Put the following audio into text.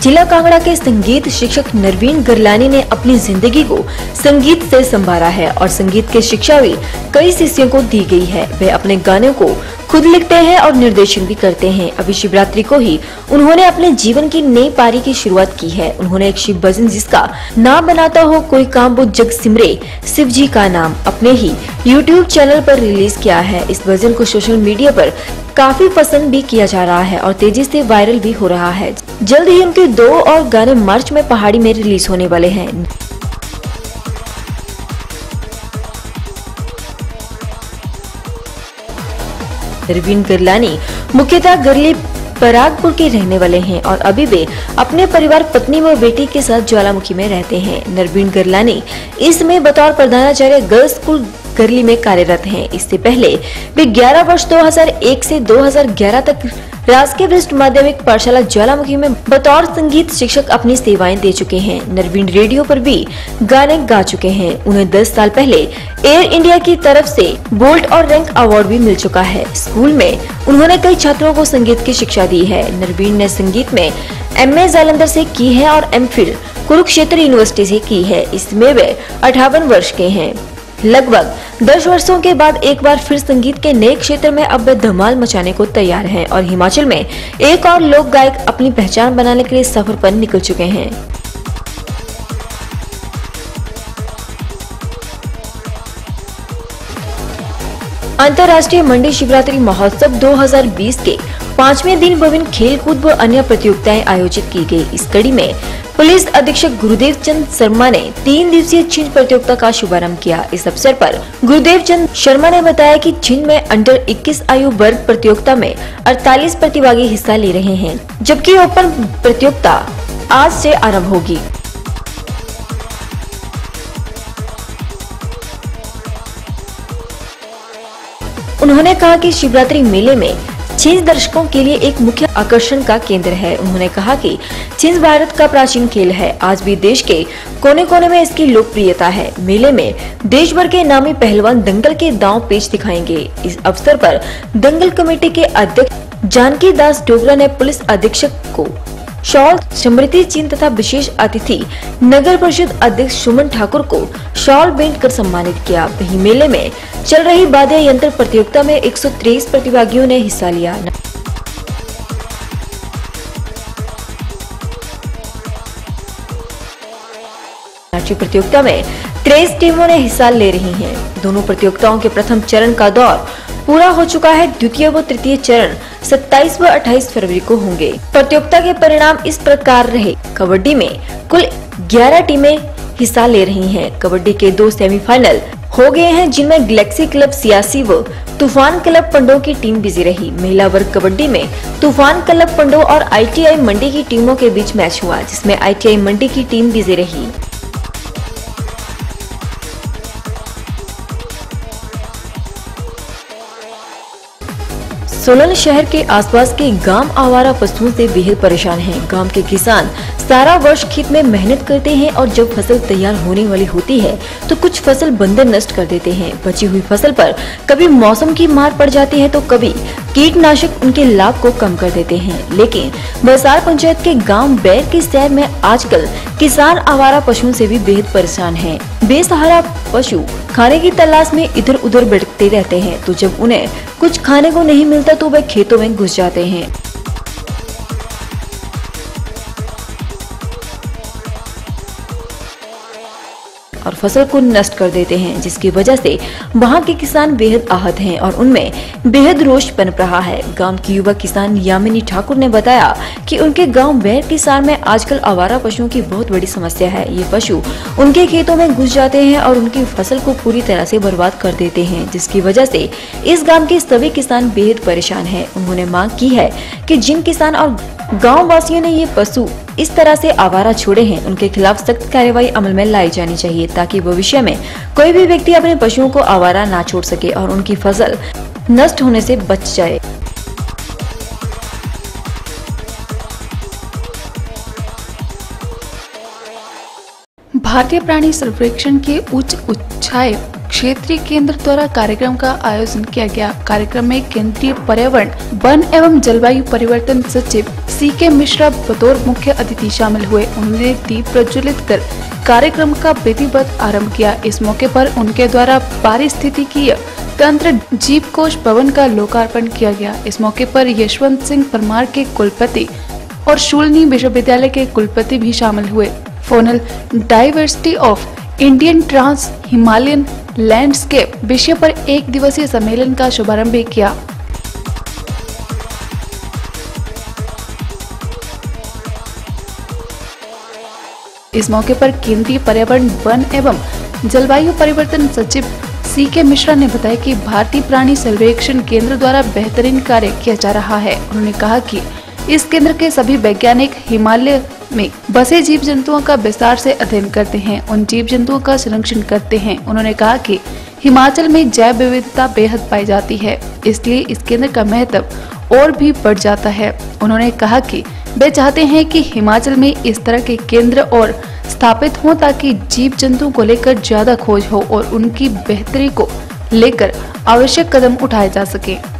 जिला कांगड़ा के संगीत शिक्षक नरवीन गरलानी ने अपनी जिंदगी को संगीत से संवारा है और संगीत की शिक्षा भी कई शिष्यों को दी गई है। वे अपने गानों को खुद लिखते हैं और निर्देशन भी करते हैं। अभी शिवरात्रि को ही उन्होंने अपने जीवन की नई पारी की शुरुआत की है। उन्होंने एक शिव भजन जिसका नाम बनाता हो कोई काम वो जग सिमरे शिव जी का नाम अपने ही YouTube चैनल पर रिलीज किया है। इस भजन को सोशल मीडिया पर काफी पसंद भी किया जा रहा है और तेजी से वायरल भी हो रहा है। जल्द ही उनके 2 और गाने मार्च में पहाड़ी में रिलीज होने वाले हैं। नरवीन गरलानी मुख्यतः गरली परागपुर के रहने वाले हैं और अभी वे अपने परिवार, पत्नी व बेटी के साथ ज्वालामुखी में रहते हैं। नरवीन गरलानी इस समय बतौर प्रधानाचार्य गर्ल्स स्कूल गरली में कार्यरत हैं। इससे पहले वे 11 वर्ष 2001 से 2011 तक राजकीय वरिष्ठ माध्यमिक पाठशाला ज्वालामुखी में बतौर संगीत शिक्षक अपनी सेवाएं दे चुके हैं। नरवीन रेडियो पर भी गाने गा चुके हैं। उन्हें 10 साल पहले एयर इंडिया की तरफ से बोल्ट और रैंक अवार्ड भी मिल चुका है। स्कूल में उन्होंने कई छात्रों को संगीत की शिक्षा दी है। नरवीन ने संगीत में MA जालंधर से की है और MPhil कुरुक्षेत्र यूनिवर्सिटी से की है। इसमें वे 58 वर्ष के हैं। लगभग 10 वर्षों के बाद एक बार फिर संगीत के नए क्षेत्र में अब वे धमाल मचाने को तैयार हैं और हिमाचल में एक और लोक गायक अपनी पहचान बनाने के लिए सफर पर निकल चुके हैं। अंतर्राष्ट्रीय मंडी शिवरात्रि महोत्सव 2020 के 5वें दिन विभिन्न खेल कूद व अन्य प्रतियोगिताएं आयोजित की गई। इस कड़ी में पुलिस अधीक्षक गुरुदेव चंद शर्मा ने 3 दिवसीय छिंज प्रतियोगिता का शुभारंभ किया। इस अवसर पर गुरुदेव चंद शर्मा ने बताया कि छिंज में अंडर 21 आयु वर्ग प्रतियोगिता में 48 प्रतिभागी हिस्सा ले रहे हैं, जबकि ओपन प्रतियोगिता आज से आरंभ होगी। उन्होंने कहा कि शिवरात्रि मेले में छिंज दर्शकों के लिए एक मुख्य आकर्षण का केंद्र है। उन्होंने कहा कि छिंज भारत का प्राचीन खेल है। आज भी देश के कोने कोने में इसकी लोकप्रियता है। मेले में देश भर के नामी पहलवान दंगल के दांव पेच दिखाएंगे। इस अवसर पर दंगल कमेटी के अध्यक्ष जानकी दास डोगरा ने पुलिस अधीक्षक को शॉल, स्मृति चिन्ह तथा विशेष अतिथि नगर परिषद अध्यक्ष सुमन ठाकुर को शॉल भेंट कर सम्मानित किया। वहीं मेले में चल रही वाद्य यंत्र प्रतियोगिता में 123 प्रतिभागियों ने हिस्सा लिया। नाट्य प्रतियोगिता में 23 टीमों ने हिस्सा ले रही हैं। दोनों प्रतियोगिताओं के प्रथम चरण का दौर पूरा हो चुका है। द्वितीय व तृतीय चरण 27 व 28 फरवरी को होंगे। प्रतियोगिता के परिणाम इस प्रकार रहे। कबड्डी में कुल 11 टीमें हिस्सा ले रही हैं। कबड्डी के 2 सेमीफाइनल हो गए हैं, जिनमें गैलेक्सी क्लब सियासी व तूफान क्लब पंडो की टीम बिजी रही। महिला वर्ग कबड्डी में तूफान क्लब पंडो और ITI मंडी की टीमों के बीच मैच हुआ, जिसमें ITI मंडी की टीम बिजी रही। सोलन शहर के आसपास के गांव आवारा पशुओं से बेहद परेशान हैं। गांव के किसान सारा वर्ष खेत में मेहनत करते हैं और जब फसल तैयार होने वाली होती है तो कुछ फसल बंदर नष्ट कर देते हैं। बची हुई फसल पर कभी मौसम की मार पड़ जाती है तो कभी कीटनाशक उनके लाभ को कम कर देते हैं। लेकिन बसार पंचायत के गांव बैर के शहर में आजकल किसान आवारा पशुओं से भी बेहद परेशान हैं। बेसहारा पशु खाने की तलाश में इधर उधर भटकते रहते हैं, तो जब उन्हें कुछ खाने को नहीं मिलता तो वे खेतों में घुस जाते हैं और फसल को नष्ट कर देते हैं, जिसकी वजह से वहां के किसान बेहद आहत हैं और उनमें बेहद रोष पनप रहा है। गांव की युवा किसान यामिनी ठाकुर ने बताया कि उनके गांव बैर किसान में आजकल आवारा पशुओं की बहुत बड़ी समस्या है। ये पशु उनके खेतों में घुस जाते हैं और उनकी फसल को पूरी तरह से बर्बाद कर देते हैं, जिसकी वजह से इस गाँव के सभी किसान बेहद परेशान है। उन्होंने मांग की है कि जिन किसान और गाँव वासियों ने ये पशु इस तरह से आवारा छोड़े हैं, उनके खिलाफ सख्त कार्रवाई अमल में लाई जानी चाहिए, ताकि भविष्य में कोई भी व्यक्ति अपने पशुओं को आवारा ना छोड़ सके और उनकी फसल नष्ट होने से बच जाए। भारतीय प्राणी सर्वेक्षण के उच्च उच्चाय क्षेत्रीय केंद्र द्वारा कार्यक्रम का आयोजन किया गया। कार्यक्रम में केंद्रीय पर्यावरण, वन एवं जलवायु परिवर्तन सचिव CK मिश्रा बतौर मुख्य अतिथि शामिल हुए। उन्होंने दीप प्रज्वलित कर कार्यक्रम का विधिवत आरंभ किया। इस मौके पर उनके द्वारा पारिस्थितिकीय तंत्र जीव कोश भवन का लोकार्पण किया गया। इस मौके पर यशवंत सिंह परमार के कुलपति और शूलनी विश्वविद्यालय के कुलपति भी शामिल हुए। Faunal diversity of Indian trans Himalayan landscape विषय पर 1 दिवसीय सम्मेलन का शुभारंभ भी किया। इस मौके पर केंद्रीय पर्यावरण, वन एवं जलवायु परिवर्तन सचिव CK मिश्रा ने बताया कि भारतीय प्राणी सर्वेक्षण केंद्र द्वारा बेहतरीन कार्य किया जा रहा है। उन्होंने कहा कि इस केंद्र के सभी वैज्ञानिक हिमालय में बसे जीव जंतुओं का विस्तार से अध्ययन करते हैं, उन जीव जंतुओं का संरक्षण करते हैं। उन्होंने कहा कि हिमाचल में जैव विविधता बेहद पाई जाती है, इसलिए इस केंद्र का महत्व और भी बढ़ जाता है। उन्होंने कहा कि वे चाहते हैं कि हिमाचल में इस तरह के केंद्र और स्थापित हों ताकि जीव जंतुओं को लेकर ज्यादा खोज हो और उनकी बेहतरी को लेकर आवश्यक कदम उठाए जा सके।